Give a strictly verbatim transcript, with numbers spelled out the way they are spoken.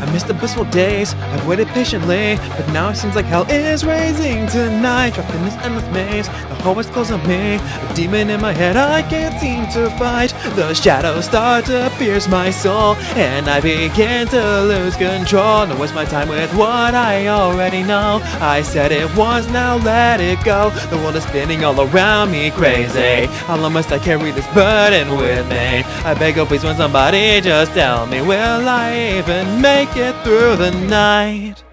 I missed the blissful days, I've waited patiently, but now it seems like hell is raising tonight. Trapped in this endless maze, the hallways close on me, a demon in my head I can't seem to fight. The shadows start to pierce my soul, and I begin to lose control. Don't waste my time with what I already know. I said it once, now let it go. The world is spinning all around me crazy. How long must I carry this burden with me? I beg, oh please, when somebody just tell me, will I even make it through the night?